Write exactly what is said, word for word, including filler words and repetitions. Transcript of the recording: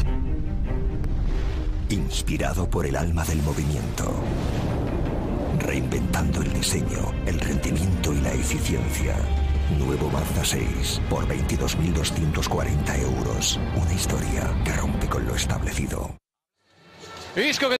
Inspirado por el alma del movimiento. Reinventando el diseño, el rendimiento y la eficiencia. Nuevo Mazda seis por veintidós mil doscientos cuarenta euros. Una historia que rompe con lo establecido. Isco que